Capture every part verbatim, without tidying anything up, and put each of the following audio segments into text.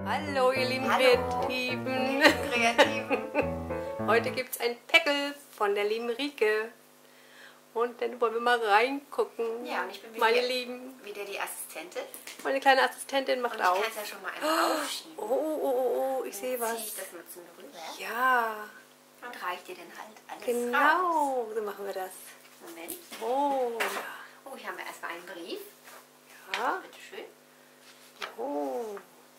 Hallo ihr lieben Hallo, Kreativen. Kreativen. Heute gibt es ein Päckl von der lieben Rike. Und dann wollen wir mal reingucken. Ja, und ich bin meine wieder, Lieben. wieder die Assistentin. Meine kleine Assistentin macht Und ich auf. kann es ja schon mal einmal aufschieben. Oh, oh, oh, oh, oh, ich Dann sehe was. ziehe ich das mal zum rüber Ja, und reiche dir dann halt alles raus. genau, so machen wir das. Moment. Oh, ja. Oh, hier haben wir erstmal einen Brief. Ja. Bitte schön. Oh.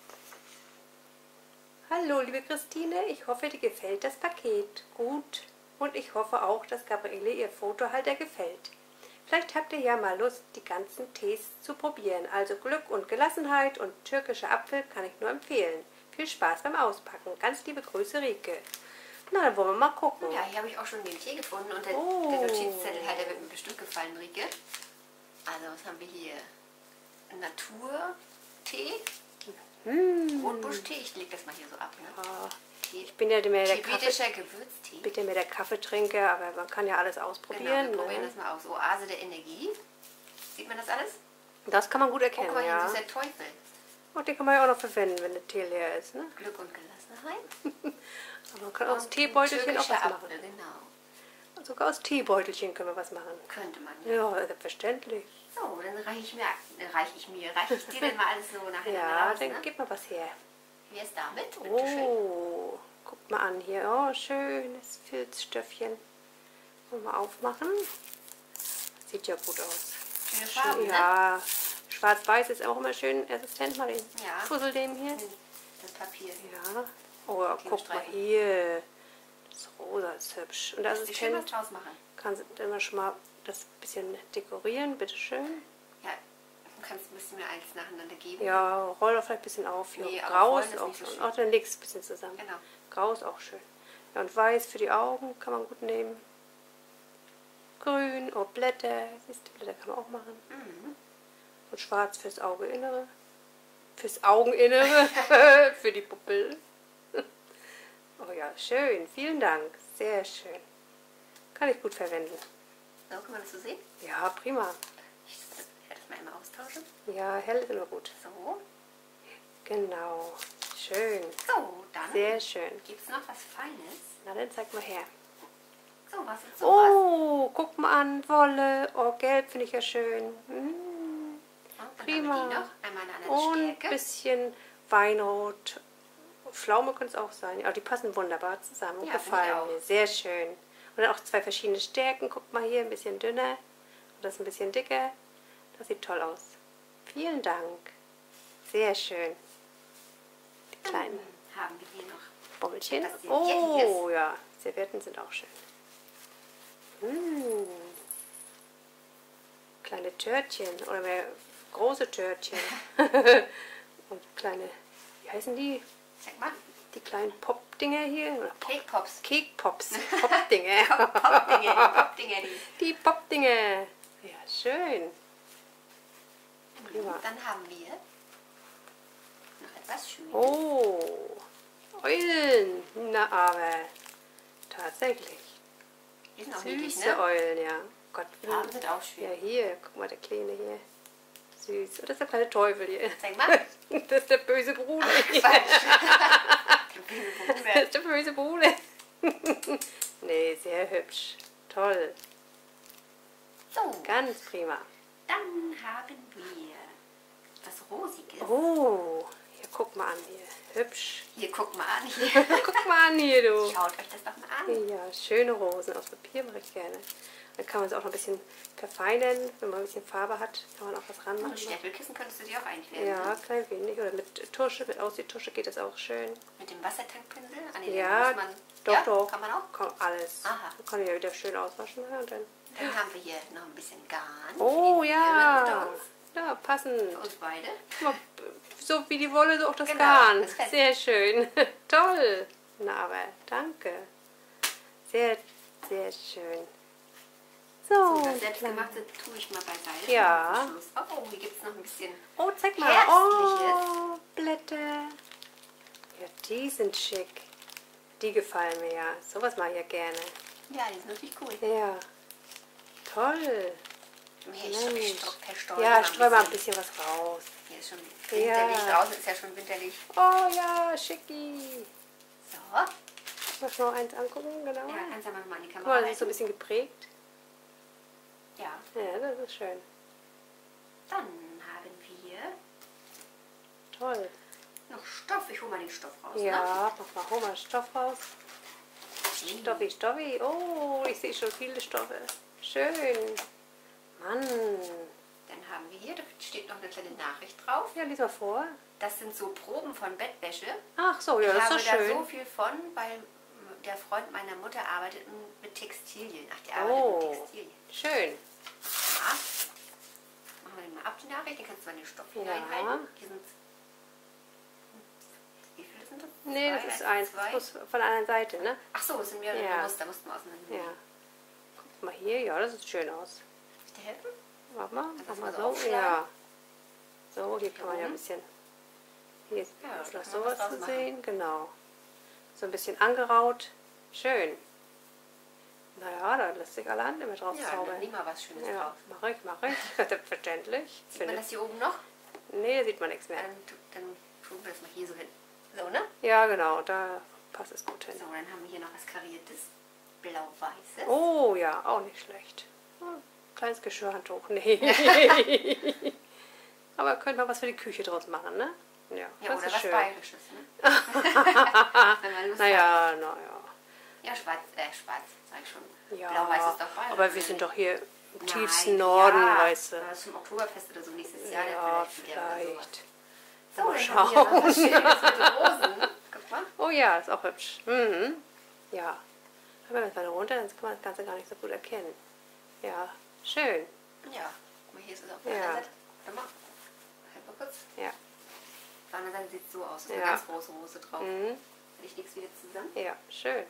Hallo, liebe Christine, ich hoffe, dir gefällt das Paket gut. Und ich hoffe auch, dass Gabriele ihr Fotohalter gefällt. Vielleicht habt ihr ja mal Lust, die ganzen Tees zu probieren. Also Glück und Gelassenheit und türkischer Apfel kann ich nur empfehlen. Viel Spaß beim Auspacken. Ganz liebe Grüße, Rike. Na, dann wollen wir mal gucken. Ja, hier habe ich auch schon den Tee gefunden und der, Oh. der Notizzettel halt, der wird mir bestimmt gefallen, Rike. Also, was haben wir hier? Naturtee. Hm. Rotbuschtee, ich lege das mal hier so ab. Ne? Ja, Tee. ich bin ja mehr der Kaffee, Tibetischer Gewürztee. bin ja mehr der Kaffeetrinker, aber man kann ja alles Genau, ausprobieren. wir probieren Ne? das mal aus. Oase der Energie. Sieht man das alles? Das kann man gut Oh, erkennen, guck mal, hier ja. ist der Teufel. Und den kann man ja auch noch verwenden, wenn der Tee leer ist. Ne? Glück und Gelassenheit. Aber man kann aus Und Teebeutelchen auch was türkischer machen. Apfel, genau. Sogar aus Teebeutelchen können wir was machen. Könnte man ja. Ja, selbstverständlich. So, dann reiche ich mir, äh, reiche ich mir, reiche ich dir dann mal alles so nachher Ja, raus, dann ne? gib mal was her. Wie ist damit? Bitte schön. Oh, guck mal an hier. Oh, schönes Filzstöffchen. Wollen wir mal aufmachen. Sieht ja gut aus. Schöne Farben, ne? Ja, schwarz-weiß ist auch immer schön. Assistent, mal den Ja. Fussel dem hier. Das Papier. Ja. Oh, ja, guck mal Streifen. hier. Das Rosa ist hübsch. Und der Kannst du schön was Assistent draus machen? kann dann mal schon mal das bisschen dekorieren, bitteschön. Ja, du kannst ein bisschen mir eins nacheinander geben. Ja, roll doch vielleicht ein bisschen auf. Hier. Nee, aber Grau rollen ist ist auch nicht so schön. schön. Auch dann legst du ein bisschen zusammen. Genau. Grau ist auch schön. Ja, und weiß für die Augen kann man gut nehmen. Grün, oh Blätter. Siehst du, Blätter kann man auch machen. Mhm. Und schwarz fürs Augeninnere. Fürs Augeninnere. Für die Pupil. Oh ja, schön. Vielen Dank. Sehr schön. Kann ich gut verwenden. So, kann man das so sehen? Ja, prima. Ich werde das mal einmal austauschen. Ja, hell ist immer gut. So. Genau. Schön. So, dann Sehr schön. gibt es noch was Feines. Na, dann zeig mal her. So, was ist sowas? Oh, guck mal an, Wolle. Oh, gelb finde ich ja schön. Mm, Und dann prima. haben wir die noch. Einmal eine andere Und ein Stärke. bisschen Weinrot. Pflaume könnte es auch sein. Aber die passen wunderbar zusammen. Ja, Gefallen finde ich auch. mir. Sehr schön. Und dann auch zwei verschiedene Stärken. Guck mal hier, ein bisschen dünner. Und das ein bisschen dicker. Das sieht toll aus. Vielen Dank. Sehr schön. Die kleinen Dann haben wir hier noch. Bobbelchen. Das sind Oh, ja. Servietten sind auch schön. Mm. Kleine Törtchen oder mehr große Törtchen. Und kleine, wie heißen die? Sag mal. Die kleinen Pop-Dinger hier? Oder Pop Cake Pops. Cake-Pops. Pop-Dinger. Popdinger, die Popdinger, die. Die Pop-Dinger. Ja, schön. Prima. Dann haben wir noch etwas Schönes. Oh, Eulen. Na aber, tatsächlich. Die sind auch niedlich, Süße ne? Eulen, ja. Gott, Farben sind auch schön. ja, hier, guck mal, der Kleine hier. Süß. Und das ist der kleine Teufel hier. Sag mal. Das ist der böse Bruder. hier. Quatsch. Das ist der böse Bruder. Nee, sehr hübsch. Toll. So, Ganz prima. dann haben wir was Rosiges. Oh, hier, guck mal an hier. Hübsch. Hier, guck mal an. Hier. Guck mal an hier, du. Schaut euch das doch mal an. Ja, schöne Rosen aus Papier mache ich gerne. Dann kann man es auch noch ein bisschen verfeinern. Wenn man ein bisschen Farbe hat, kann man auch was ranmachen. Und Stempelkissen könntest du dir auch einkleben. Ja, Ne? klein wenig. Oder mit Tusche, mit Aussieht-Tusche geht das auch schön. Mit dem Wassertankpinsel. An den Ja, muss man, doch, ja, doch. Kann man auch. Kann alles. Aha. Man kann ja wieder schön auswaschen. Ja, und dann. Dann haben wir hier noch ein bisschen Garn. Oh für die ja. Niere unter uns. Ja, passend. Für uns beide. Guck mal, so wie die Wolle, so auch das Genau, Garn. das Fest. Sehr schön. Toll. Na, aber danke. Sehr, sehr schön. So, So, das Selbstgemachte tue ich mal beiseite. Ja. Zum Schluss. Oh, hier gibt es noch ein bisschen. oh, zeig mal. Herbstliches. Oh, Blätter. Ja, die sind schick. Die gefallen mir ja. Sowas mache ich ja gerne. Ja, die sind natürlich cool. Ja. Toll. Hier, ich, ich Mensch. verstreue Ja, mal ein streu mal ein bisschen. bisschen was raus. Hier ist schon winterlich. Ja. Draußen ist ja schon winterlich. Oh ja, schicki. So. Mal schon noch eins angucken, genau. Ja, kannst du mal in die Guck Kamera mal, das ist so ein halten. bisschen geprägt. Ja. Ja, das ist schön. Dann haben wir Toll. noch Stoff. Ich hole mal den Stoff raus. Ne? Ja, mach mal, hol mal Stoff raus. Mhm. Stoffi, Stoffi. Oh, ich sehe schon viele Stoffe. Schön. Mann. Dann haben wir hier, da steht noch eine kleine Nachricht drauf. Ja, lies mal vor. Das sind so Proben von Bettwäsche. Ach so, ja, ich das habe ist so da schön. so viel von, weil der Freund meiner Mutter arbeitet mit Textilien. Ach, der arbeitet Oh, mit Textilien. schön. Ja. Machen wir den mal ab, die Nachricht. Den kannst du mal in den Stoff Ja. hineinhalten. Hier sind, wie viele sind das? Nee, Zwei, das ist eins, eins. zwei? Das muss von der anderen Seite, ne? Ach so, es sind mehrere Ja. Muster. Mussten wir auseinandernehmen. Ja. Guck mal hier. Ja, das sieht schön aus. Soll ich dir helfen? Mach mal, Kannst mach du mal das so. mal aufschlagen? Ja. So, hier kann man ja ein oben? bisschen. Hier ist Ja, noch da kann man was sowas draus zu machen. sehen. Genau. So ein bisschen angeraut. Schön. Naja, da lässt sich allerhand damit drauf Ja, dann zaubern. nimm mal was Schönes Ja, drauf. mach ich, mach ich. Selbstverständlich. Sieht man das hier oben noch? Nee, da sieht man nichts mehr. Dann, tu- dann tun wir das mal hier so hin. So, ne? Ja, genau, da passt es gut hin. So, dann haben wir hier noch was Kariertes. Blau-Weißes. Oh ja, auch nicht schlecht. Hm, kleines Geschirrhandtuch. Nee. Aber könnte man was für die Küche draus machen, ne? Ja, Ja, das oder ist was schön. Bayerisches, ne? Wenn man Lust hat. Naja, naja. Ja, schwarz, äh, schwarz, sag ich schon. Ja, Blau-Weiß ist doch bayerisch. aber wir sind doch hier im Nein, tiefsten Norden, ja, weißt du. Das ist zum Oktoberfest oder so nächstes Jahr. Ja, dann vielleicht. wieder oder sowas. vielleicht. So, Mal dann haben wir hier noch was schauen. Schönes mit Rosen. Guck mal. Oh ja, ist auch hübsch. Mhm. Ja. Aber wenn wir runter, dann kann man das Ganze gar nicht so gut erkennen. Ja, schön. Ja, guck mal, hier ist es auf der Ja. anderen Seite. Warte mal. Halt mal kurz. Ja. Auf der anderen Seite sieht es so aus. Da ist Ja. eine ganz große Rose drauf. Mhm. Ich leg's wieder zusammen. Ja, schön.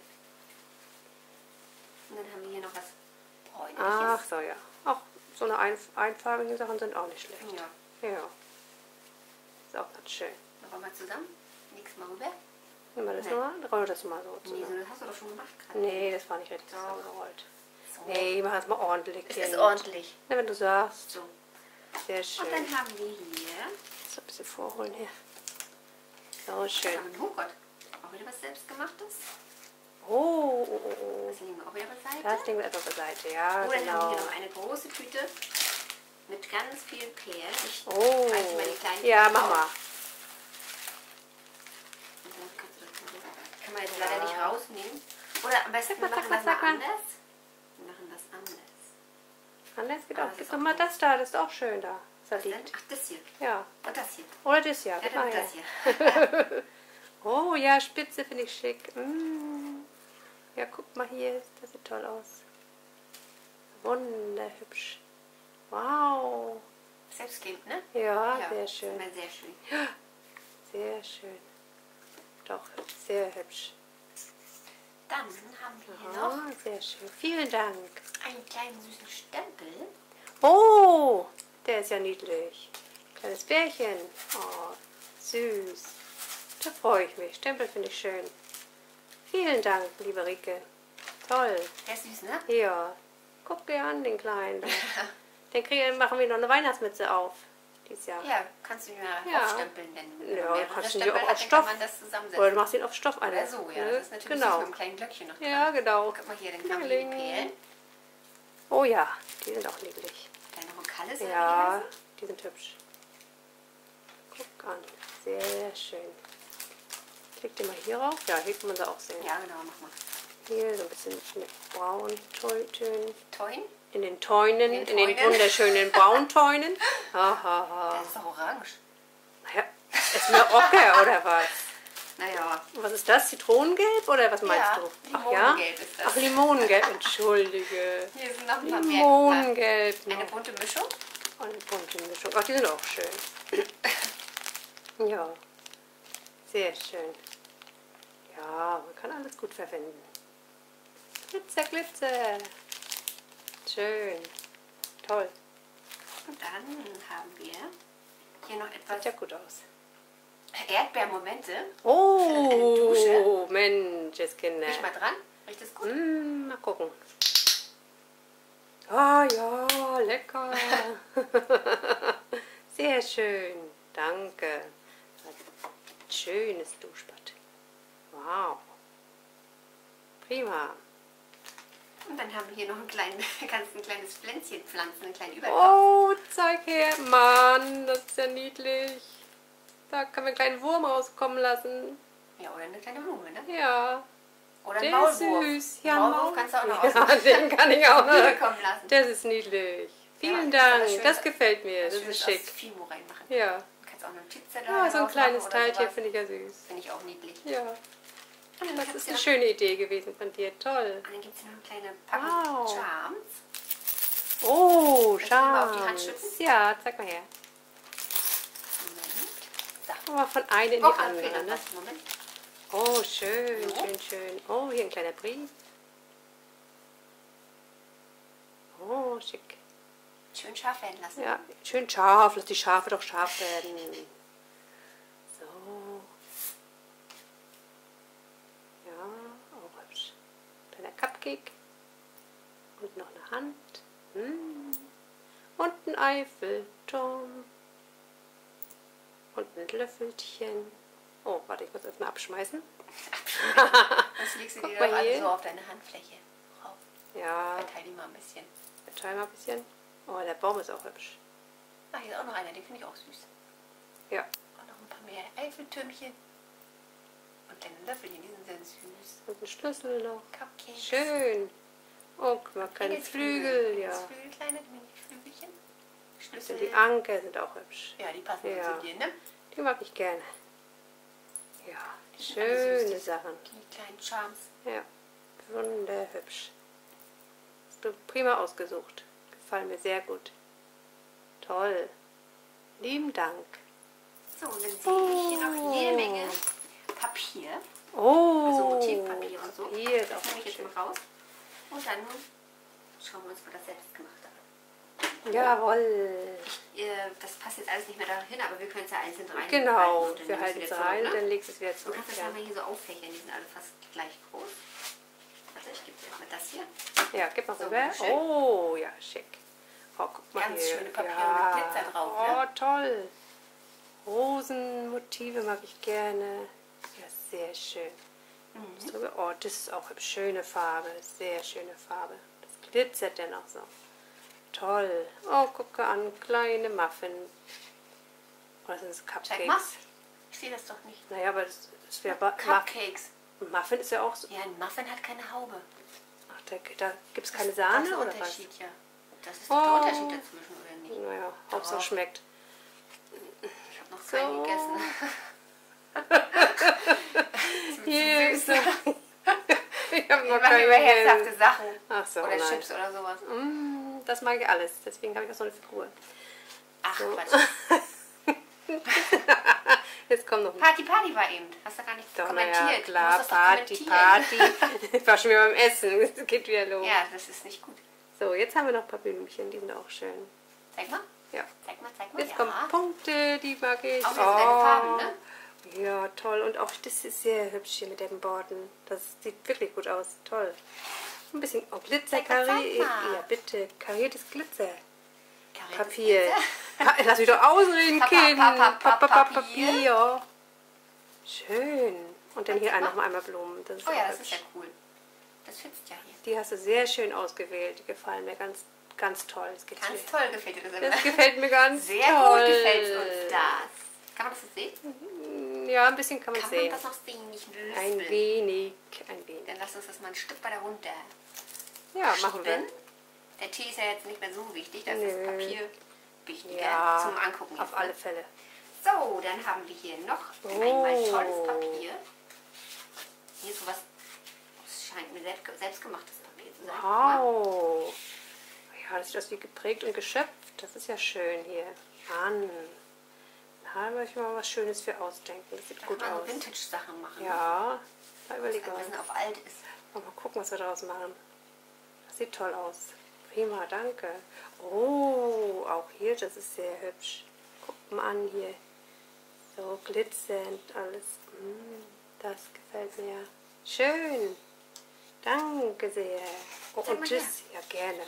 Und dann haben wir hier noch was Bräunliches. Ach so, ja. Auch so eine ein einfarbige Sachen sind auch nicht schlecht. Ja. Ja. Ist auch ganz schön. Noch einmal zusammen. Leg's mal rüber. Nimm mal das Nee. nochmal, roll das mal so Nee, so, zusammen. das hast du doch schon gemacht gerade. Nee, das war nicht richtig Doch. zusammengerollt. So. Nee, mach das mal ordentlich. Es Kind. ist ordentlich. Na, wenn du sagst. So. Sehr schön. Und dann haben wir hier. So ein bisschen vorholen hier. So Was schön. haben wir? Oh Gott. Auch wieder was selbstgemachtes. Oh, oh, oh, oh. Das legen wir auch wieder beiseite. Das legen wir etwa beiseite. Ja, Oh, dann haben wir genau. hier noch eine große Tüte mit ganz vielen Perlen. Ich Oh. reiche mal die kleinen Ja, Tüten mach auf. mal. Und dann kannst du das mal so- Kann man jetzt Ja. leider nicht rausnehmen. Oder am besten Sag mal, wir machen sag mal, das mal sag mal. anders. Wir machen das anders. Anders geht Ah, auch. das Gib ist doch auch mal gut. das da, das ist auch schön da. Das da Dann, liegt. ach, das hier. Ja. Und das hier. Oder das ja. Ja, Gib dann mal her. das hier. Oh ja, Spitze finde ich schick. Mm. Ja, guck mal hier, das sieht toll aus. Wunderhübsch. Wow. Selbstklebend, ne? Ja, Ja, sehr ist schön. immer sehr schön. Sehr schön. Doch, hübsch, sehr hübsch. Dann haben wir hier noch Ah, sehr schön. Vielen Dank. einen kleinen süßen Stempel. Oh, der ist ja niedlich. Kleines Bärchen. Oh, süß. Da freue ich mich. Stempel finde ich schön. Vielen Dank, liebe Rike. Toll. Der ist süß, ne? Ja, guck dir an, den Kleinen. Den kriegen, machen wir noch eine Weihnachtsmütze auf. Dieses Jahr. Ja, kannst du ihn mal Ja. aufstempeln, denn wenn Ja, man mehrere kannst du die Stempel auch hat, auf dann Stoff. kann man das zusammensetzen. Oder du machst ihn auf Stoff ein. Oder so, ja. Ne? Das ist natürlich genau. süß mit einem kleinen Glöckchen noch dran. Ja, genau. Guck mal hier, dann haben wir hier die Klingeling. Perlen. Oh ja, die sind auch niedlich. Kleine Rokalle sind Ja, die sind hübsch. Guck an. Sehr schön. Klick die mal hier rauf. Ja, hier kann man sie auch sehen. Ja, genau, mach mal. Hier so ein bisschen mit Brauntönen. Toin? In den Täunen, In den in den Täunen. wunderschönen Brauntäunen. Hahaha. Das ist doch orange. Naja, ist mir Ocker oder was? Naja, Was ist das? Zitronengelb oder was meinst ja, du? Ach ja? Limonengelb ist das. Ach, Limonengelb, entschuldige. Hier sind noch ein paar mehr. Limonengelb. Eine noch. bunte Mischung. Eine bunte Mischung. Ach, die sind auch schön. Ja, sehr schön. Ja, man kann alles gut verwenden. Glitzer, Glitzer. Schön. Toll. Und dann haben wir hier noch etwas Sieht ja gut aus. Erdbeermomente. Oh, Dusche. Menscheskinder. Riech mal dran. Riecht es gut? Mm, mal gucken. Ah ja, lecker. Sehr schön. Danke. Schönes Duschbad. Wow. Prima. Und dann haben wir hier noch ein, klein, ganz ein kleines Pflänzchen pflanzen, einen kleinen Übertopf. Oh, zeig her. Mann, das ist ja niedlich. Da kann man einen kleinen Wurm rauskommen lassen. Ja, oder eine kleine Blume, ne? Ja. Oder ein Der Maulwurf. ist süß. Ja, Maulwurf Maul- kannst du auch noch Ja, ausmachen. den kann ich auch noch. Kommen lassen. Das ist niedlich. Vielen Ja, Dank. schön, Das gefällt mir. was Das Schönes ist schick. aus Fimo reinmachen. Ja. Du kannst auch eine Notizen da Ja, so ein draus kleines machen oder Teilchen sowas. finde ich ja süß. Finde ich auch niedlich. Ja. Und dann Das gibt's ist hier eine noch- schöne Idee gewesen von dir. Toll. Und dann gibt es hier noch eine kleine Packung Wow. Charms. Oh, Möchtest du mal auf die Hand Charmes. schütten? Ja, zeig mal her. Moment. So. Aber von einer in die Oh, da fehlt andere. noch Ne? was. Moment. Oh, schön, So. schön, schön. Oh, hier ein kleiner Brief. Oh, schick. Schön scharf werden lassen. Ja, schön scharf. Lass die Schafe doch scharf werden. So. Ja, auch hübsch. Kleiner Cupcake. Und noch eine Hand. Hm. Und ein Eiffelturm. Und ein Löffelchen. Oh, warte, ich muss das mal abschmeißen. Das legst du Guck dir mal doch alle hier. so auf deine Handfläche drauf. Ja, Verteile die mal ein bisschen. verteil mal ein bisschen. Oh, der Baum ist auch hübsch. Ah, hier ist auch noch einer, den finde ich auch süß. Ja. Und noch ein paar mehr Eiffeltürmchen. Und kleine Löffelchen, die sind sehr süß. Und ein Schlüssel noch. Cupcakes. Schön. Oh, guck mal, kleine Flügel, ja. Flügel, kleine Mini-Flügelchen. Schlüssel. Und die Anker sind auch hübsch. Ja, die passen Ja. zu dir, ne? Die mag ich gerne. Ja, Die sind alle süß, schöne die- Sachen. Die kleinen Charms. Ja, wunderhübsch. Hast du prima ausgesucht. Gefallen mir sehr gut. Toll. Lieben Dank. So, und dann sehe ich hier noch jede Menge Papier. Oh, Also Motivpapier und so. Papier ist Das auch nehme ich jetzt schön. mal raus. Und dann schauen wir uns mal das selbst gemacht an. Jawohl. Äh, Das passt jetzt alles nicht mehr dahin, aber wir können es ja einzeln rein. Genau, und dann wir nimmst du halten wieder es rein, zurück, ne? dann legst du es wieder Du zurück. kannst das Ja, mal hier so auffächern, die sind alle fast gleich groß. Also ich gebe dir erstmal das hier. ja gib mal So, rüber. bitteschön. Oh, ja, schick. Oh, guck mal Ganz hier. schöne Papiere ja. mit Glitzer drauf, Oh, ne? toll. Rosenmotive mag ich gerne. Ja, sehr schön. Mhm. So, oh, das ist auch eine schöne Farbe. Sehr schöne Farbe. Das glitzert dann auch so. Toll. Oh, gucke an. Kleine Muffin. Oh, das sind Zeig mal. Cupcakes. Ich sehe das doch nicht. Naja, aber das, das wäre... Muff Cupcakes. Muffin ist ja auch so... Ja, ein Muffin hat keine Haube. Ach, da, da gibt es keine Das Sahne ist der oder was? Unterschied, ja. Das ist Oh. der Unterschied dazwischen, oder nicht? Naja, Hauptsache Doch. schmeckt. Ich habe noch keinen So. gegessen. Hier ist so. Ich habe Ich noch mache lieber keinen herzhafte gegessen. Sachen. Ach so, Oder nein. Chips oder sowas. Mm, das mag ich alles. Deswegen habe ich auch so eine Figur. Ach, So. Quatsch. Jetzt kommt noch ein Party, Party war eben. Hast du gar nicht Doch, kommentiert. naja, Du klar, musst das doch Party, kommentieren. Party. Ich war schon wieder beim Essen. Es geht wieder los. Ja, das ist nicht gut. So, jetzt haben wir noch ein paar Blümchen. Die sind auch schön. Zeig mal. Ja. Zeig mal, zeig mal. Jetzt ja. kommen Punkte, die mag ich. Auch wieder deine Farben, ne? Ja, toll. Und auch das ist sehr hübsch hier mit den Borden. Das sieht wirklich gut aus. Toll. Ein bisschen oh, Glitzer, Zeig mal, zeig kariert. mal. Ja, bitte. Kariertes Glitzer. Kariertes Papier. Glitzer. Pa- Lass mich doch ausreden, Papa, Kind. Papa, Papa, Papa, Papier. Papier. Schön. Und dann hier Zeig mal. noch mal einmal Blumen. Das ist Oh auch ja, das hübsch. ist ja cool. Das schützt ja hier. Die hast du sehr schön ausgewählt. Die gefallen mir ganz, ganz toll. Das, geht Ganz mir. toll gefällt dir das immer. das gefällt mir ganz Sehr toll. gut gefällt uns das. Kann man das so sehen? Ja, ein bisschen kann man Kann sehen. man das noch sehen? Nicht ein Ein bisschen. wenig, ein wenig. Dann lass uns das mal ein Stück weiter runter. Ja, machen wir. schieben. Der Tee ist ja jetzt nicht mehr so wichtig, das Nö. ist Papier wichtiger Ja, zum Angucken. auf jetzt, alle ne? Fälle. So, dann haben wir hier noch Oh. einmal tolles Papier. Hier ist sowas, das scheint mir selbst, selbstgemachtes Papier zu sein. Guck mal. Wow. Ja, das sieht aus wie geprägt und geschöpft. Das ist ja schön hier. Mann. Da möchte ich mal was Schönes für ausdenken. Das sieht Da gut kann man aus. so Vintage-Sachen machen. Ja, da Was überlegen ein wir bisschen uns. auf alt ist. Mal gucken, was wir daraus machen. Das sieht toll aus. Prima, danke. Oh, auch hier, das ist sehr hübsch. Guckt mal an hier. So glitzernd alles. Mm, das gefällt mir. Schön. Danke sehr. Oh, Zeig und mal das, ja gerne.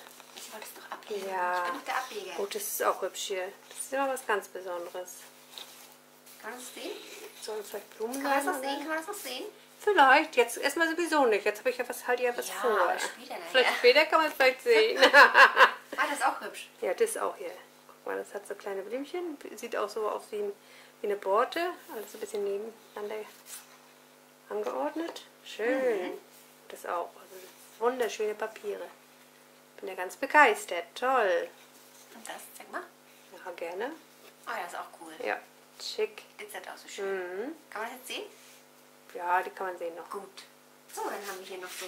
Ich wollte es doch ablegen. Ja. Ich bin doch der Ableger. Gut, das ist auch hübsch hier. Das ist immer was ganz Besonderes. Kann man das sehen? Sollen vielleicht Blumen Kann man das sein, noch oder? sehen? Kann man das noch sehen? Vielleicht. Jetzt erstmal sowieso nicht. Jetzt habe ich ja was, halt ja was Ja, vor. aber später nachher. Vielleicht später kann man es vielleicht sehen. Ah, das ist auch hübsch. Ja, das auch hier. Guck mal, das hat so kleine Blümchen. Sieht auch so aus wie, ein, wie eine Borte. Also ein bisschen nebeneinander angeordnet. Schön. Mhm. Das auch. Also wunderschöne Papiere. Bin ja ganz begeistert. Toll. Und das, zeig mal. Ja, gerne. Ah ja, das ist auch cool. Ja, schick. Glitzert auch so schön. Mhm. Kann man das jetzt sehen? Ja, die kann man sehen noch. Gut. So, dann haben wir hier noch so,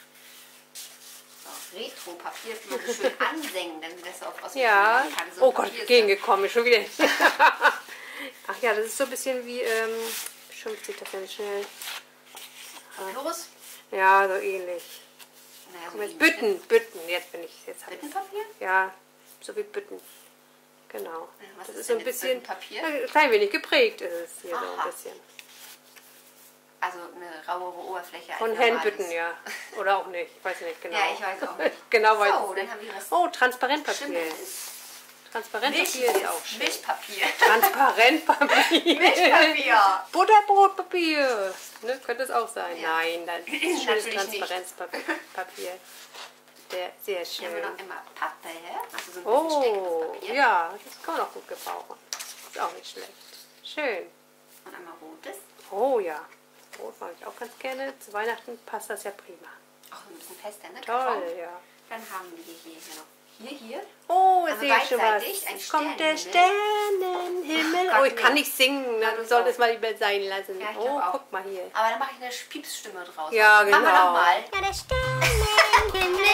so Retro-Papier, das kann man so schön ansengen, dann sieht das so aus wie Ja. Tage so Oh ein Gott, Papier ist gegengekommen. Schon wieder. Ach ja, das ist so ein bisschen wie, ähm, beschimpft sich das denn schnell? das Florus. Ja, so ähnlich. Naja, so Komm, jetzt ähnlich, Bütten, ne? Bütten. Jetzt bin ich, jetzt hab ich's. Büttenpapier? Ja, so wie Bütten. Genau. Ja, was das ist ist so ein denn jetzt bisschen, Büttenpapier? ja, ein klein wenig geprägt ist es hier so Aha. ein bisschen. Also eine rauere Oberfläche. als Von normales. Handbütten, ja. Oder auch nicht, ich weiß nicht genau. Ja, ich weiß auch nicht. Genau weiß So, ich dann nicht. haben wir was Oh, Transparentpapier. Schimmelndes. Transparentpapier ist auch schön. Milchpapier. Transparentpapier. Milchpapier. Butterbrotpapier. Ne, könnte es auch sein. Ja. Nein, das ist schönes Natürlich nicht. Transparenzpapier. Der, sehr Hier haben wir schön. noch immer Pappe, also so ein bisschen Oh, stecktes Papier. ja, das kann man auch gut gebrauchen. Ist auch nicht schlecht. Schön. Und einmal rotes. Oh ja, Rot mag ich auch ganz gerne. Zu Weihnachten passt das ja prima. Auch ein bisschen fester, ne? Toll, ja. Dann haben wir hier, hier noch. Hier, hier. Oh, Haben ich wir sehe schon was. beidseitig ein Es kommt der Sternenhimmel. Sternenhimmel. Ach Gott, Oh, ich kann nee. nicht singen. Ja, Dann du soll auch. das mal lieber sein lassen. Ja, ich Oh, glaub auch. guck mal hier. Aber dann mache ich eine Piepsstimme draus. Ja, Machen wir genau. nochmal. Ja, der Sternenhimmel,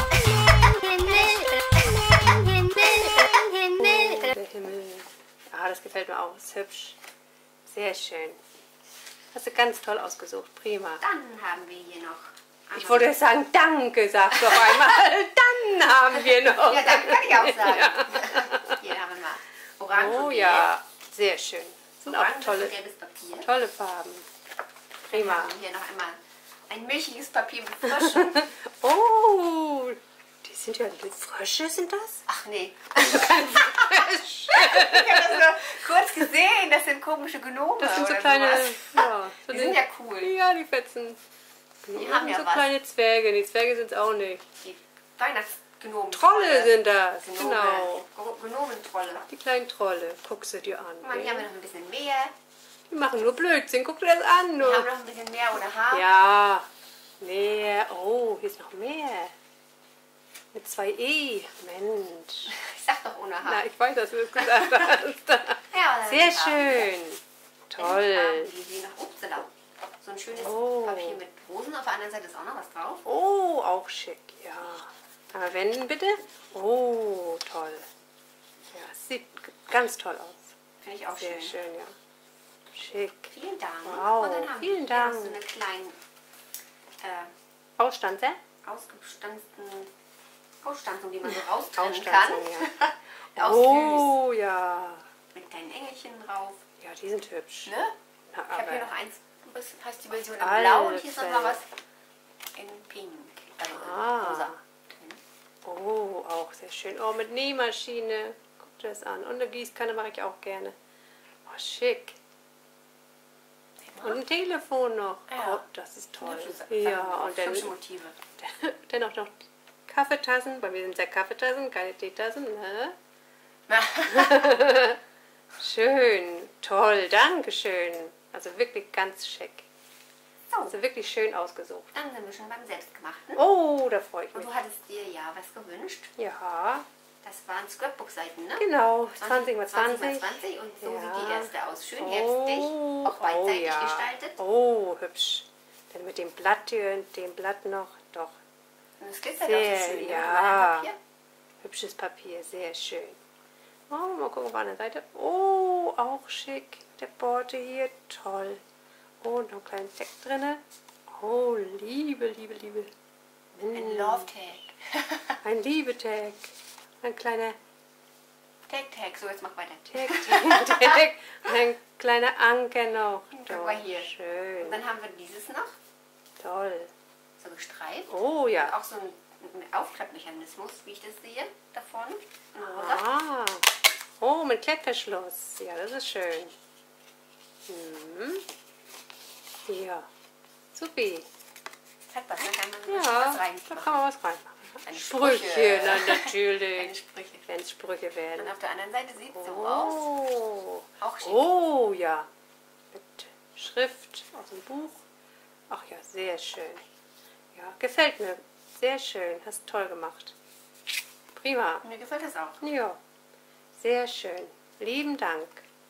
Sternenhimmel, Der Himmel. Ah, das gefällt mir auch. Ist hübsch. Sehr schön. Hast du ganz toll ausgesucht. Prima. Dann haben wir hier noch. Ich wollte jetzt sagen, danke, sag doch einmal. Dann haben wir noch. Ja, dann kann ich auch sagen. Hier haben wir mal Orange Oh und Gelb. ja, sehr schön. Sind auch Orange tolle, und gelbes Papier. tolle Farben. Dann Prima. haben wir hier noch einmal ein milchiges Papier mit Fröschen. Oh, die sind ja Frösche, sind das? Ach nee. Ich habe das nur kurz gesehen. Das sind komische Gnome. Das sind so oder kleine, sowas. ja, so Die eine- sind ja cool. Ja, die fetzen. Die haben ja so was. kleine Zwerge. Die Zwerge sind es auch nicht. Die Weihnachtsgnomen. Trolle sind das, Gnome. genau. Gno- Gnomentrolle. Die kleinen Trolle. Guck sie dir an. Guck mal, hier ey. haben wir noch ein bisschen mehr. Die machen nur Blödsinn. Guck dir das an. Hier haben Nur. wir noch ein bisschen mehr ohne Haar. Ja, mehr. Oh, hier ist noch mehr. Mit zwei E. Mensch. Ich sag doch ohne Haar. Na, ich weiß, dass du es gesagt hast. Ja, aber Sehr dann haben wir- schön. Dann haben Toll. wir hier noch Upsala. So ein schönes Oh. Papier mit Rosen. Auf der anderen Seite ist auch noch was drauf. Oh, auch schick, ja. Aber wenden bitte. Oh, toll. Ja, sieht ganz toll aus. Finde ich auch Sehr schön. schön, ja. Schick. Vielen Dank. Wow, Und dann haben vielen wir hier noch Dank. so eine kleine äh, Ausstand, ja? ausgestanzten Ausstanzung, die man so raustrennen kann. Ausstanzung, ja. Aus Süß. Oh, ja. Mit kleinen Engelchen drauf. Ja, die sind hübsch. Ne? Na, Ich habe hier aber noch eins, das heißt die Version in Alle Blau und hier ist noch mal Fälle. was in Pink. Also in Ah. Rosa. oh, auch sehr schön. Oh, mit Nähmaschine. Guck dir das an. Und eine Gießkanne mache ich auch gerne. Oh, schick. Und ein Telefon noch. Ja. Oh, das ist toll. Hübsche Sachen, Ja, auch und dann, hübsche Motive. dann auch noch Kaffeetassen. Bei mir sind es ja Kaffeetassen, keine Teetassen. Ne? Schön, toll, danke schön. Also wirklich ganz schick. So, Also wirklich schön ausgesucht. dann sind wir schon beim Selbstgemachten. Oh, da freue ich Und mich. du hattest dir ja was gewünscht. Ja, Das waren Scrapbook-Seiten, ne? genau. zwanzig mal zwanzig zwanzig. mal zwanzig und so Ja. sieht die erste aus. Schön Oh, herzlich, auch beidseitig oh, ja. gestaltet. Oh, hübsch. Dann mit dem Blatt hier und dem Blatt noch. Doch, Und es glitzert Sehr, auch so schön, ne? ja. Papier. hübsches Papier, sehr schön. Oh, mal gucken, auf der anderen Seite. Oh, auch schick. Der Borte hier, toll. Oh, noch einen kleinen Text drin. Oh, Liebe, Liebe, Liebe. Ein Love Tag. Ein Liebe-Tag. Ein kleiner Tag, Tag. So, jetzt mach weiter. Tag, Tag, Tag. Und ein kleiner Anker noch. Guck mal hier. Und Schön. dann haben wir dieses noch, Toll. so gestreift. Oh Und ja. auch so ein ein Aufklappmechanismus, wie ich das sehe, da vorne. In rosa. Ah. Oh, mit Klettverschluss. Ja, das ist schön. Mhm. Ja. Supi. Zeig was, da kann man Ja, was da reinmachen. kann man was reinmachen. Kleine Sprüche, Sprüche. na Kleine natürlich. Sprüche. Wenn es Sprüche werden. Und auf der anderen Seite sieht es so aus. Oh. Auch schick. Oh, ja. Mit Schrift aus dem Buch. Ach ja, sehr schön. Ja, gefällt mir. Sehr schön. Hast toll gemacht. Prima. Mir gefällt das auch. Ja, sehr schön. Lieben Dank.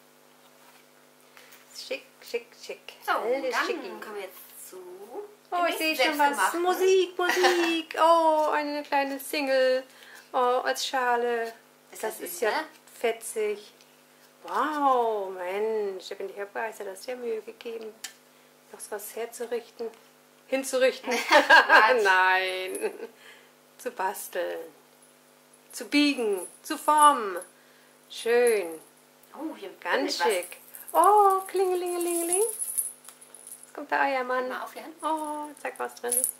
Schick, schick, schick. So, Alles dann schicki. kommen wir jetzt zu Oh, dem ich sehe nächsten schon was. Selbstgemachten. Musik, Musik. Oh, eine kleine Single. Oh, als Schale. Ist Das das ist süß, ja ne? fetzig. Wow, Mensch, da bin ich ja begeistert. Das ist ja Mühe gegeben, noch was herzurichten. Hinzurichten. Nein. Zu basteln. Zu biegen. Zu formen. Schön. Oh, hier Ganz bimmelt schick. Oh, klingelingelingeling. Jetzt kommt der Eiermann. Mal aufhören. Oh, zeig mal, was drin ist.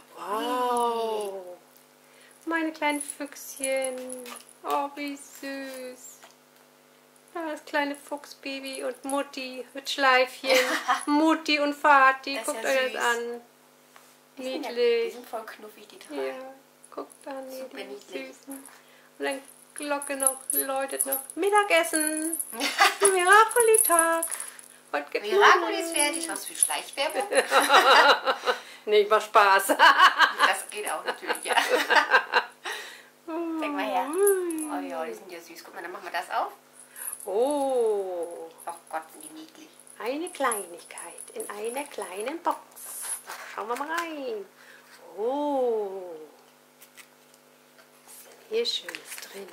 Wow. Meine kleinen Füchschen. Oh, wie süß. Ja, das kleine Fuchsbaby und Mutti mit Schleifchen. Mutti und Vati. Das ist Guckt ja euch süß. das an. Die sind, ja, die Niedlich. sind voll knuffig, die drei. Ja, guckt an, hier, Super die niedlich. Süßen. Und dann Glocke noch, läutet noch. Mittagessen. Miracoli-Tag. Heute gibt's Miracoli ist Nudeln. fertig. Was für Schleichwerbung. Nee, war Spaß. Das geht auch natürlich, ja. Zeig mal her. Oh ja, die sind ja süß. Guck mal, dann machen wir das auf. Oh, Oh Gott, sind die niedlich. eine Kleinigkeit in einer kleinen Box. Da schauen wir mal rein. Oh, was ist denn hier Schönes drin?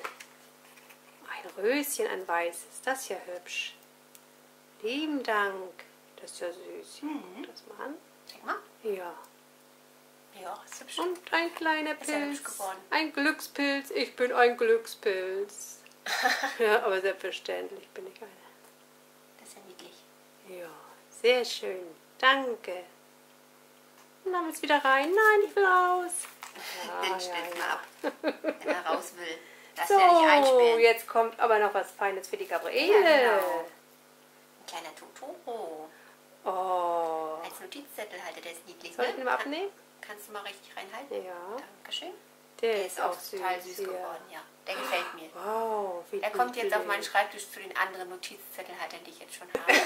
Ein Röschen, ein weißes. Das ist ja hübsch. Lieben Dank. Das ist ja süß. Mhm. Guck das mal an. Zeig mal. Ja. Ja, ist hübsch. Und ein kleiner Ist ja hübsch Pilz. geworden. Ein Glückspilz. Ich bin ein Glückspilz. Ja, aber selbstverständlich bin ich einer. Das ist ja niedlich. Ja, sehr schön. Danke. Und dann jetzt wieder rein. Nein, ich will raus. Ja, Den stellt ja, mal ja. ab, wenn er raus will. Das So, ja nicht einsperren. jetzt kommt aber noch was Feines für die Gabriele. Ja, genau. Ein kleiner Totoro. Oh. Als Notizzettelhalter, der ist niedlich. Soll ich ne? ihn mal abnehmen? Kannst du mal richtig reinhalten? Ja. Dankeschön. Der, Der ist ist auch auch süß. total süß ja. geworden, ja. Der gefällt mir. Wow, wie Der kommt jetzt auf niedlich. meinen Schreibtisch zu den anderen Notizzettelhaltern, die ich jetzt schon habe.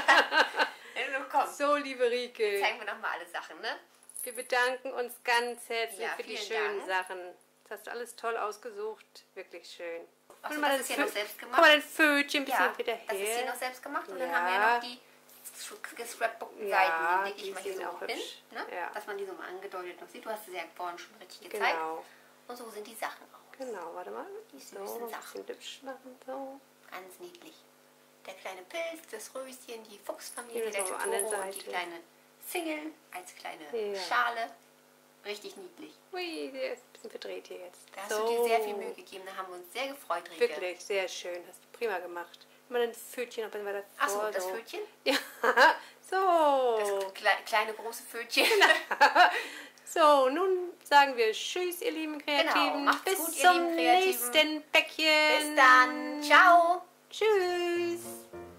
Ja, du kommst. So, liebe Rike, Zeigen wir nochmal alle Sachen, ne? wir bedanken uns ganz herzlich Ja, für die vielen schönen Dank. Sachen. Das hast du alles toll ausgeschraubt. Wirklich schön. Achso, Guck mal, das ist hier Fö- noch selbst Guck gemacht. mal, dein Fötchen ein bisschen Ja, wieder das ist hier her. noch selbst gemacht. Und dann Ja. haben wir noch die gescrapbookten Ja, Seiten. Die lege die ich mal hier sehen so auch hin, hübsch. ne? Ja. Dass man die so mal angedeutet noch sieht. Du hast es ja vorhin schon richtig gezeigt. Genau, Und so sind die Sachen auch. genau. Warte mal. Die So, süßen ein Sachen. bisschen hübsch machen. So. Ganz niedlich. Der kleine Pilz, das Röschen, die Hier Fuchsfamilie, ist der auf der anderen Totoro und die Seite. kleine Single als kleine Ja. Schale. Richtig niedlich. Ui, der ist ein bisschen verdreht hier jetzt. Da hast so. du dir sehr viel Mühe gegeben. Da haben wir uns sehr gefreut, Rieke. Wirklich, sehr schön. Hast du prima gemacht. Immer dein Fötchen noch ein bisschen weiter Achso, vor. das so. Fötchen? Ja, so. Das kle kleine, große Fötchen. So, nun sagen wir Tschüss, ihr lieben Kreativen. Genau, macht's Bis gut, ihr zum lieben Kreativen. nächsten Päckchen. Bis dann. Ciao. Tschüss.